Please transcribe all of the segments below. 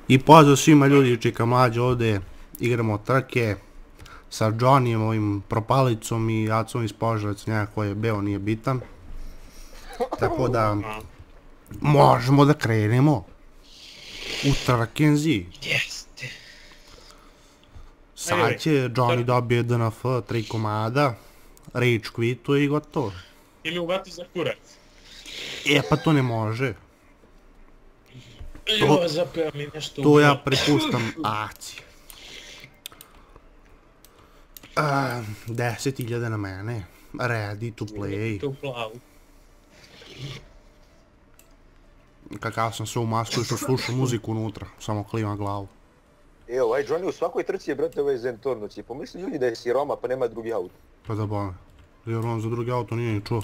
I pozdrav svima ljudi, čika mlađe ovdje, igramo trke sa Johnnyem, ovim propalicom i Acom iz Požarevca, njega koji je beo, nije bitan. Tako da, možemo da krenemo u trkenzi. Jeste. Sad će Johnny dobije DNF, 3 komada, rage quituje i gotovo. Ili uvati za kurac. E pa to ne može. Jo, zapeo mi nešto. To ja prepuštam Aci. 10.000 na mene, ready to play. Tu plavu. Kakav sam sve u masku i što slušam muziku unutra, samo klivam glavu. Evo, ovaj Johnny u svakoj trci je, brate, ovaj Zentorno će. Pomisli ljudi da je siroma pa nema drugi auto. Pa da bome, jer on za drugi auto nije ni čuo.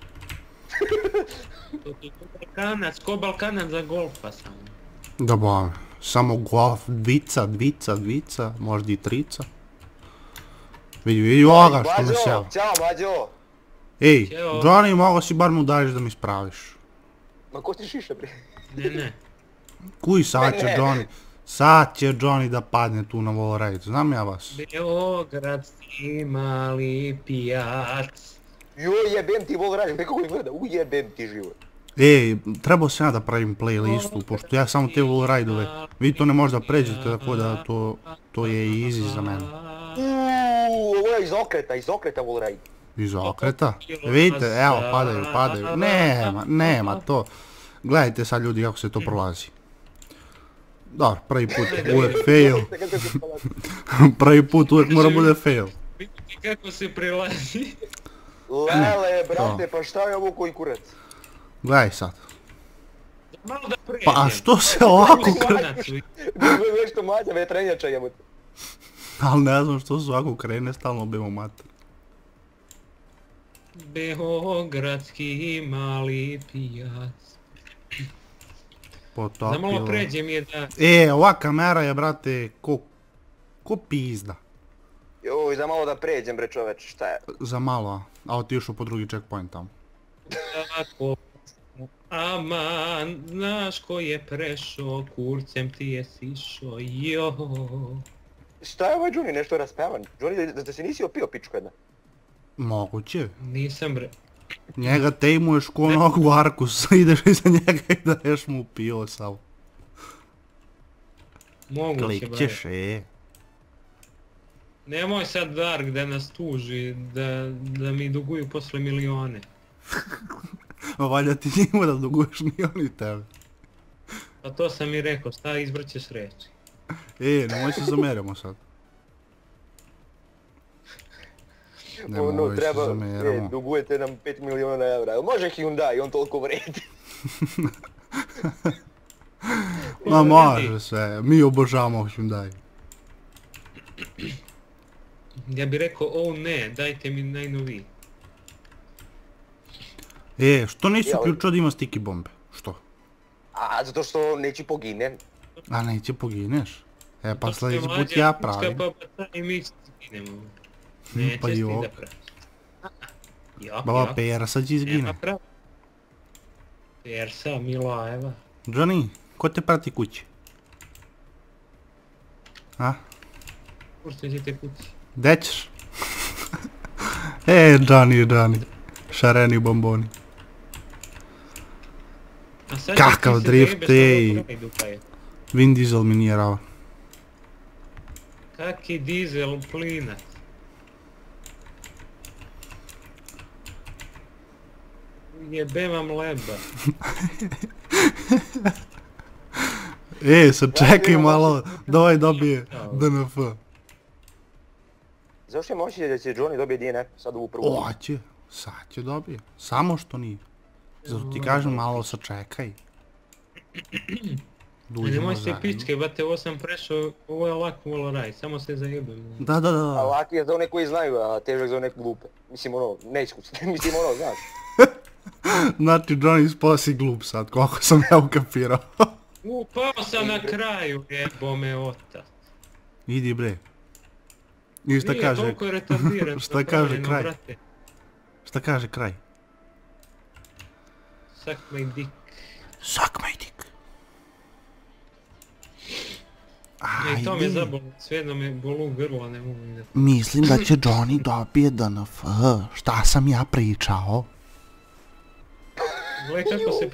To ti Balkanac, ko Balkanac za golfa samo. Da bome, samo golf, dvica, možda i trica. Vidi ovoga što me sjava. Ćao, Mađo! Ej, Johnny, mogo si bar mu daješ da mi spraviš. Ma ko ti šiša, bre? Ne. Kuj sad će Johnny, sad će Johnny da padne tu na wallride, znam ja vas. Beogradski mali pijac. Joj, jebem ti vol radim, nekako mi gleda, ujebem ti život. Ej, trebao sam ja da pravim playlistu, pošto ja samo te wallride-ove, vi to ne možda pređete, tako da to je easy za mene. Ovo je iz okreta vol radim. Iz okreta? Vidite, evo, padaju. Nema to. Gledajte sad ljudi kako se to prolazi. Dobro, prvi put uvijek fail. Prvi put uvijek mora bude fail. Vidite kako se prelazi. Lele, brate, pa šta je ovo koji kurac? Gledaj sad. Malo da pređem. Pa a što se ovako krene? Nešto Mađa, vetrenjača jebote. Ali ne znam što se ovako krene, stalno bimo mater. Beogradski mali pijac. Potopilo. Da malo pređem je da... Ova kamera je, brate, ko pizda. Joj, za malo da pređem, bre čoveč, šta je? Za malo, a otišao po drugi checkpoint tamo. Tako... Aman, znaš ko je prešao, kurcem ti je sišao, jo. Šta je ovaj Johnny nešto raspevan? Johnny, da se nisi opio pičku jedna? Moguće. Nisam bre. Njega tejmuješ ko onog u Arkusa, ideš iza njega i daješ mu pivo samo. Moguće bre. Klikćeš, Nemoj sad Dark da nas tuži, da mi duguju posle milione. Valjda ti njima da duguješ, ni oni tebe. Pa to sam i rekao, šta izvrćeš reći. Nemoj se zameramo sad. Nemoj se zameramo. Dugujete nam 5 miliona evra, može Hyundai, on toliko vredi. Ma može sve, mi obožavamo Hyundai. Ja bi rekao, ne, dajte mi najnoviji. Što nisi uključio da ima sticky bombe? Što? A, zato što neće poginem. A neće pogineš? Pa sljedeći put ja pravim. Pa i mi skinemo. Nećeš ti da praviš. Baba Persa će izgine. Persa, Milajeva. Johnny, ko te prati kući? A? Pušte ćete kući. Gdje ćeš? Johnny. Šareni bomboni. Kakav drift, Vin Diesel mi nije rao. Kaki dizel plinac. Jebe vam leba. Sačekaj malo, da ovaj dobije DNF. Zašto je moći da će Johnny dobije DNF sad ovu prvu? Oće, sad će dobije, samo što nije. Zato ti kažem malo sačekaj. Nemoj se pičke, bate, ovo sam prešao, ovo je lako wallride, samo se zajebem. Da. A laki je za one koji znaju, a težak za one glupe. Mislim neiskusne, mislim znaš. Znači Johnny spasi glup sad, koliko sam ja ukapirao. Pao sam na kraju, jebo me otac. Idi bre. I šta kaže? Nije, toliko je retardiran. Šta kaže kraj? Šta kaže kraj? Suck my dick. Suck my dick. I to me zabolo, svejedno me bolu grlo, ne mogu ni da... Mislim da će Johnny dobije DNF. Šta sam ja pričao? Gle kako se...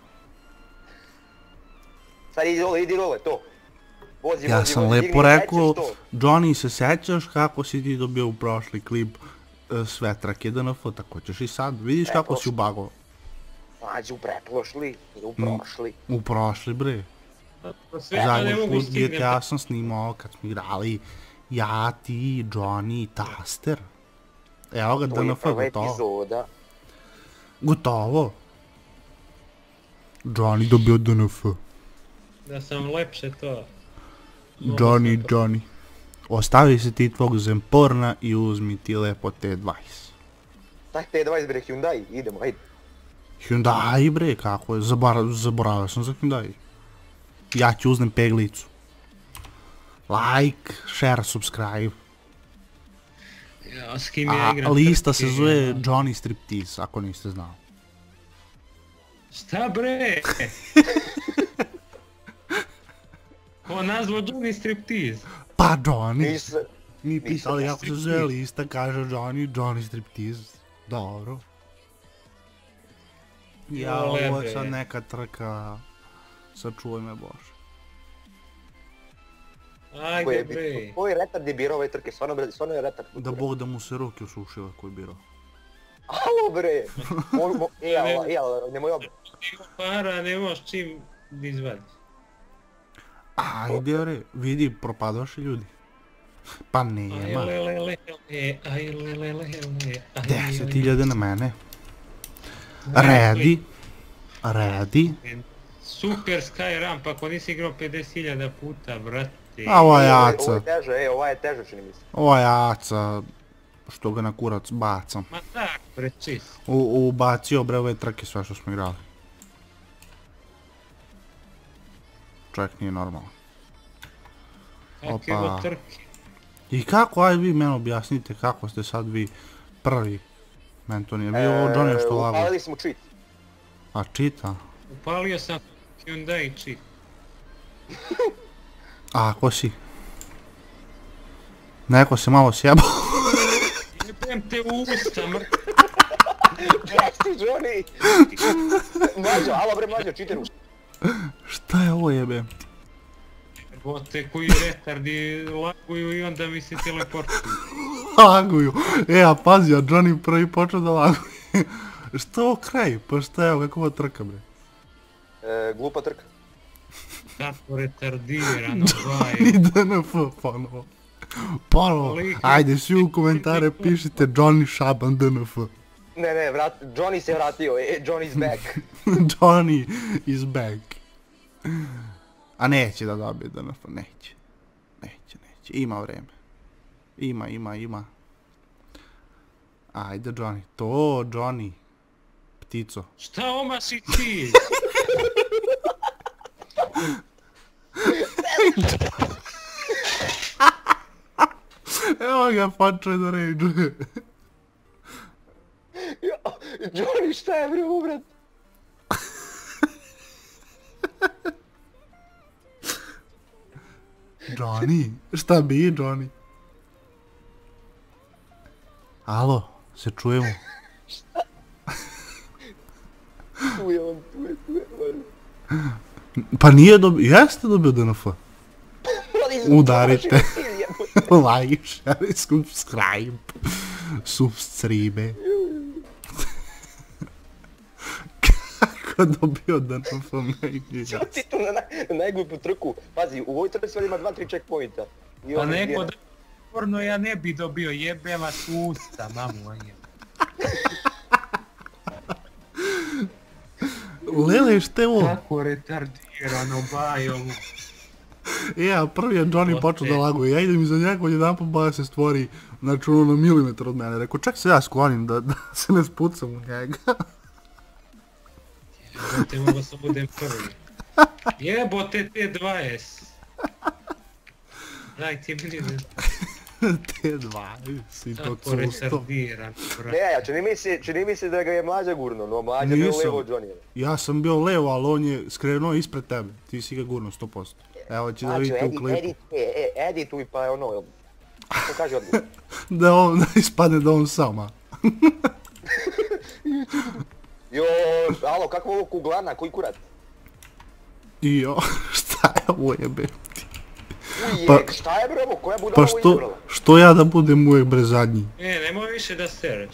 Sad idi dole, to. Vozi, Ja vozi, sam vozi, lepo digni, rekao, sećaš to. Johnny, se sećaš kako si ti dobio u prošli klip sve trake DNF, tako ćeš i sad. Vidiš kako si ubago. Mađi u preprošli, nije u prošli. U prošli, bre. Sve to ne Zadnji mogu put stignem. GTA sam snimao kad smo igrali ja, ti, Johnny i Taster. Evo ga To je DNF, prva gotovo. epizoda. Gotovo. Johnny dobio DNF. Da sam lepše to. Johnny. Ostavi se ti tvog Zemporna i uzmi ti lepo T20. Tak T20 bre, Hyundai, idemo, ajde. Hyundai bre, kako je, zaboravio sam za Hyundai. Ja ću uznem peglicu. Like, share, subscribe. Ja, s kim ja A igram lista trke, se zove ja. Johnny Striptease, ako niste znali. Šta bre? Ko nazvao Johnny Striptease? Pa Johnny. Nisam, Mi pitali nisam kako se zove lista, kaže Johnny Striptease. Dobro. Ja, ovo je Lebe. sad neka trka. Sačuvaj me Bože. Ajde bre. koji retard je birao ove trke, stvarno je retard. Da Bog da mu se ruke osušile koji je birao. Alo bre! Nemoj obje. Ima para, nemaš čim izvadiš. Ajde bre, vidi, propadoši ljudi. Pa nema. Aj lelele, aj lelele, 10.000 na mene. Redi. Super Sky Ramp, ako nisi igrao 50.000 puta, brate. A ova Ovo jaca. je teže, ova je teže čini mi se. Ova jaca. Što ga na kurac bacam. Ma tak, bre, čist. Ubacio bre ove trke sve što smo igrali. Čovjek nije normalan. Kakve Opa. go trke. I kako, aj vi meni objasnite kako ste sad vi prvi. Meni to nije bio ovo Johnny što lago. Upalili smo cheat. A čita? Upalio sam Hyundai cheat. A ako si? Neko se malo sjebao. Jebem te u usta, mrk. Gdje si, Johnny? Mlađo, alo bre mlađo, cheateru. Šta je ovo jebem ti? Bote koji retardi laguju i onda mi se teleportuju. Laguju. A pazi, a Johnny prvi počeo da laguje. Što je ovo kraj? Pa šta je ovo, kako ovo trka bre? Glupa trka. Tako retardirano, baje. Ni DNF ponovo. Ponovo. Ajde, svi u komentare pišite Johnny Šaban DNF. Ne, Johnny se vratio, Johnny's back. Johnny is back. A neće da dobije DNF, neće. Ima vreme. Ima. Ajde Johnny, to Johnny. Ptico. Šta omaši ti? Evo ga, počeo da ređuje. Johnny, šta je bre ovo, brat? Johnny, šta bi Johnny? Alo, se čujemo? Tu je. Pa nije dobio, jeste dobio DNF. Udarite. Like, share, subscribe. Kako dobio DNF, meni je Čo ti tu na najglupu trku? Pazi, u ovoj trci ima 2-3 checkpointa. Pa neko da porno ja ne bi dobio, jebem vas u usta, mamu, a je. Lele, šta je ovo? Kako retardirano, bajo. A prvi je Johnny počeo da laguje, ja idem iza njega, jedan put baja se stvori, znači ono na milimetar od mene, rekao ček se ja sklonim da se ne spucam u njega. Jebote, mogo sam budem prvi. Jebote te 20. Daj ti bliže. T2, si to Tako custo. retardiran, Ne, brate. čini mi se da ga je Mlađa gurno, no Mlađa bio Nisam. levo od Johnnyja. Ja sam bio levo, ali on je skrenuo ispred tebe. Ti si ga gurno 100%. Evo će da Mlađo, vidite u klipu. edituj pa ono, što kaže odgovor. Da ispadne da on sama. Jo, alo, kakva ovo kuglana, koji kurat? Jo, šta je ovo jebe? Ujek, Pa- šta je bre ovo, koja budala Pa ovo izabrala? što ja da budem uvijek bre zadnji? Nemoj više da sereš.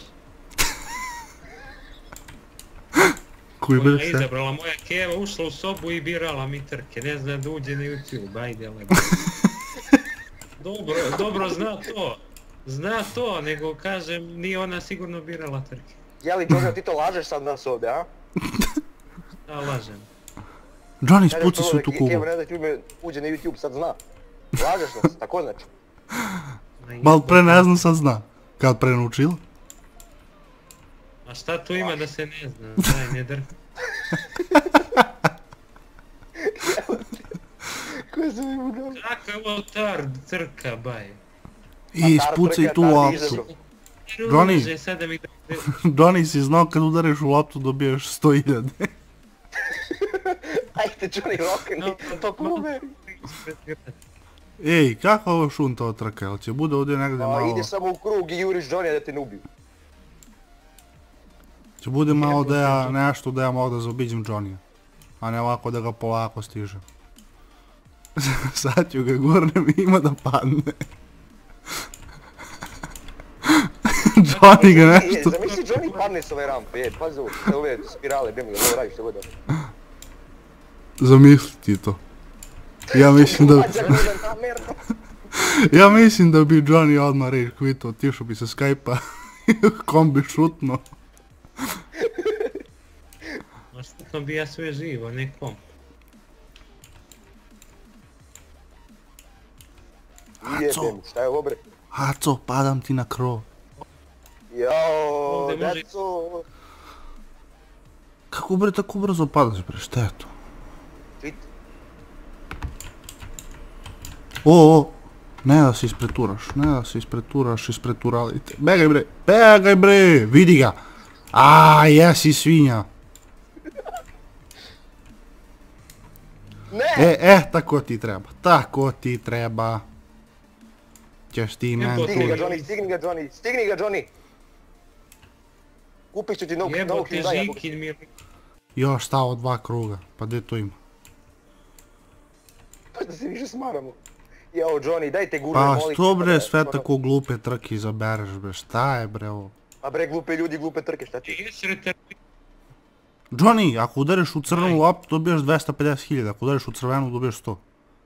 Koji Ona bre je se? izabrala moja keva, ušla u sobu i birala mi trke, ne zna da uđe na YouTube, ajde lebo. Dobro zna to. Zna to, nego kažem, nije ona sigurno birala trke. Jeli, Johnny, ti to lažeš sad nas ovdje, a? Da, lažem. Johnny, spuci se u tu Keva kuglu. ne da ti uđe na YouTube, sad zna. Lažeš nas, tako znači. Mal pre ne znam, sad zna. Kad pre naučila? A šta tu ima da se ne zna, daj, ne drka. Ko se mi budala? Kako je ovo trka, baj. I spucaj tu loptu. Johnny. Ruže, sad da mi da... Johnny, si znao kad udareš u loptu dobijaš 100.000. Ajde, Johnny, rokni, to pomeri. Ej, kako ovo šunta od trka, jel će bude ovdje negdje A malo... ideš samo u krug i juriš Johnny da te ne ubiju. Će bude malo da ja, nešto da ja mogu da zaobiđem Johnny-a. A ne ovako da ga polako stižem. Sad ću ga gurnem i ima da padne. Johnny ga nešto... Zamisli Johnny padne s ove rampe, pazi ovo, ove spirale, bim, ovo radiš što god. Zamisli ti to. Ja mislim da... Mlađa gledam namerno. Ja mislim da bi Johnny odmah reći kvito, otišao bi se Skype-a. Kombi šutno. Ma što bi ja sve živo, ne komp. Jebem, šta je ovo bre? Haco, padam ti na krov. Jao, Ovdje može- deco. Kako bre tako brzo padaš bre, šta je to? Čit, O, ne da se ispreturaš, ispreturalite. Begaj bre, vidi ga. A, jesi svinja. ne! Tako ti treba. Ćeš ti meni Stigni ga tu. Johnny, stigni ga Johnny! Kupit ću ti novog Jebote, Hyundai. Žikin mi... Još stao 2 kruga, pa gdje to ima? Pa da se više smaramo. Jao Johnny, dajte gurne, Pa molim. što bre te, sve ono. tako glupe trke izabereš bre, šta je bre ovo? A bre glupe ljudi, glupe trke, šta ti? Jesi retardiran. Johnny, ako udareš u crvenu loptu dobijaš 250.000, ako udareš u crvenu dobijaš 100.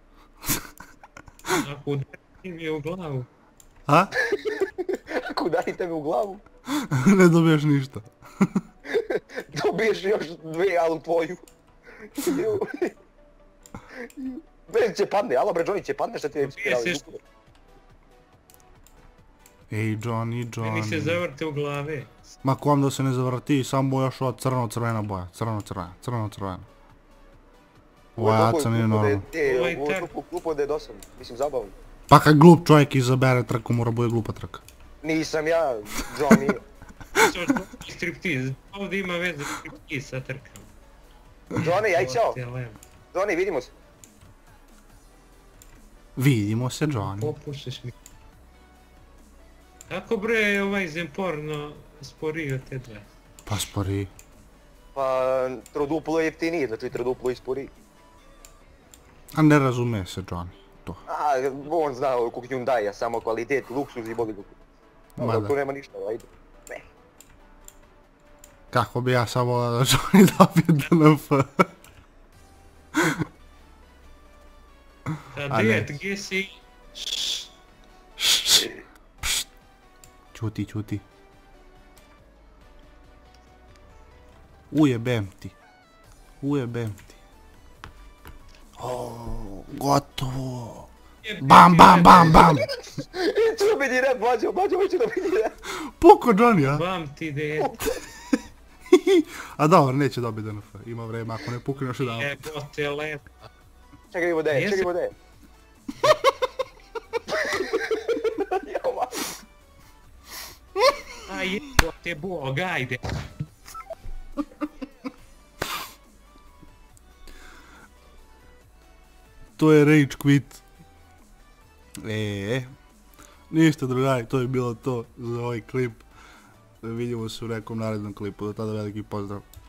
Ako udari mi u glavu. A? Ako udari tebe u glavu, Ne dobiješ ništa. dobiješ još dve, ali u tvoju. Bre će padne, alo bre Johnny će padne, šta ti je spirali se dupe. Ej Johnny, Meni se Johnny. zavrte u glave. Ma kom da se ne zavrti, samo još ova crveno-crvena boja. Crveno-crvena. Ovo jaca nije normalno. Ovaj Ovo trk. je glupo da je dosadno, mislim zabavno. Pa kad glup čovjek izabere trku mora bude glupa trka. Nisam ja, Johnny. Striptiz. Ovdje ima veze striptiz sa trkama. Johnny, aj ćao. Te levo. Johnny, vidimo se. Vidimo se Johnny. Popušiš mi. Kako bre je ovaj Zemporno sporio te dve? Pa spori. Pa troduplo je jeftinije, znači troduplo i sporiji. A ne razume se Johnny. To. A, on zna kog Hyundai, samo kvalitet, luksuz i boli ga. Ma Da, da. tu nema ništa, ajde. Ne. Kako bi ja samo da Johnny dobije DNF. A ne. Gdje si? Ćuti. Ujebem ti. O, gotovo. Bam. Ću da biti rap, Mađo, hoću da biti rap. Puko Johnny, a? Vam ti dete. A dobro, neće dobiti DNF. Ima vreme, ako ne pukne još jedan. Jebote lepo. Čekaj, vidimo da je. jebote Bog, ajde. To je rage quit. Ništa drugari, to je bilo to za ovaj klip. Vidimo se u nekom narednom klipu, do tada veliki pozdrav.